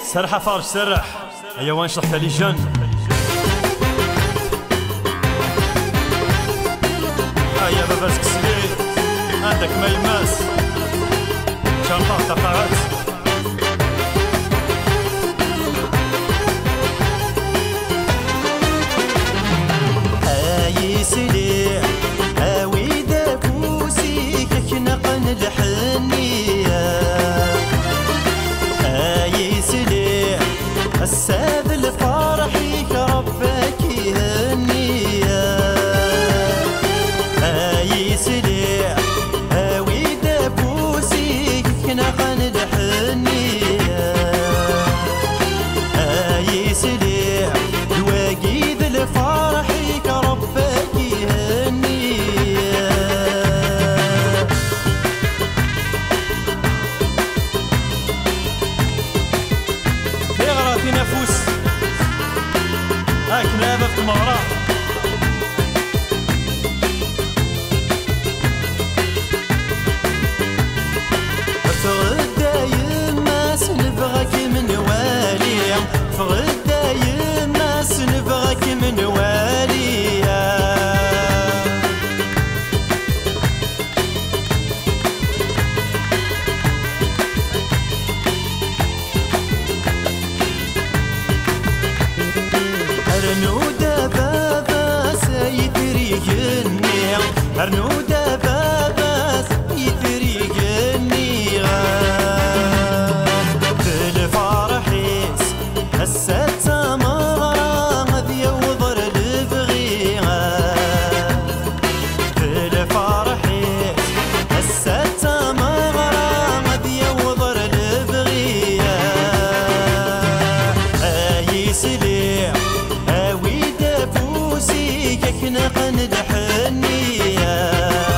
سرح فارج سرح هيا وانشرح تالي جن هيا بابا سكسلي عندك ما يماس شرطة تقاعد هاي سليح هاوي دافوسي كنقن الحنية هاي سليح الساد الفرحي كربك يهنية هاي سليح هاوي دافوسي كنقن الحنية هاي سليح الواقيد الفرحي كربك يهنية غراتي نفوس هاك نابة في المغرى فغدا يماس نبغاك من والي فغدا يماس نبغاك من والي أرنودا بابا سيتريقني أرنودا بابا سيتريقني بالفرحيس هسات مغرى غذي وضر البغيغة بالفرحيس هسات مغرى غذي وضر البغيغة هاي سليع هاوي دافوسي كنقن الحنية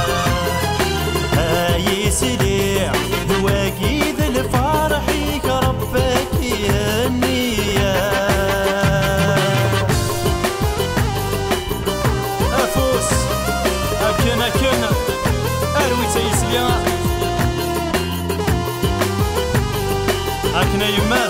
هاي سليع واقيد الفرحي كربك يهنية أفوس أكن أروي تيسليا أكن يماس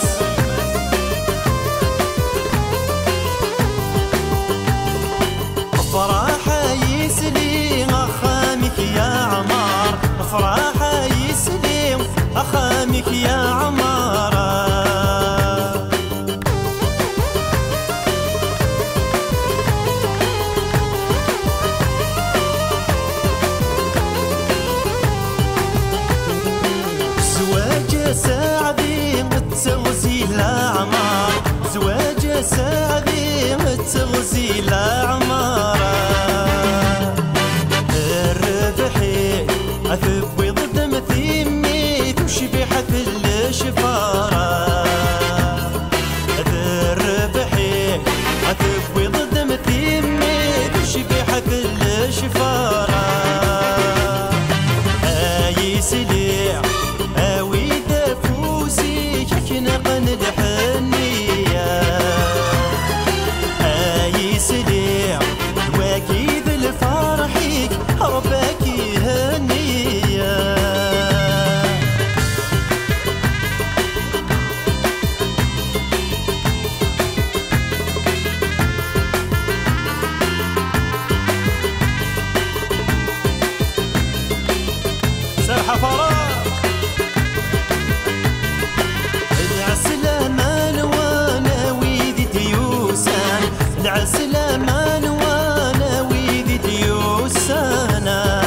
فرحة يسلي أخامك يا عمار فرحة يسلي أخامك يا عمار زواج سعدي متغزي الأعمار زواج سعدي متغزي الأعمار الربحي أثبوي ضد مثيمي تشبيحة الشفارة الربحي أثبوي ضد مثيمي تشبيحة الشفارة هاي سليع هاوي دافوسي كنقن الحنية هاي سليع واكيد الفرحيك ربك يهنية سرحة فراغ العسلمان وانا ويدي ديوسان العسلمان وانا ويدي ديوسانا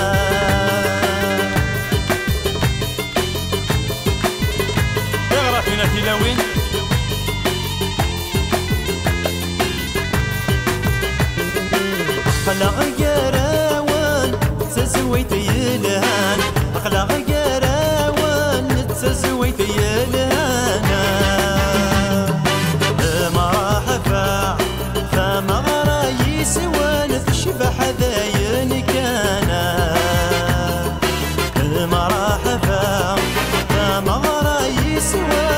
يغرى فينا تلاوين خلق قراوان تزويت يلهان خلق قراوان تزويت يلهان مرحبا فمغرى يسوان تشبح ذاين كان مرحبا فمغرى يسوان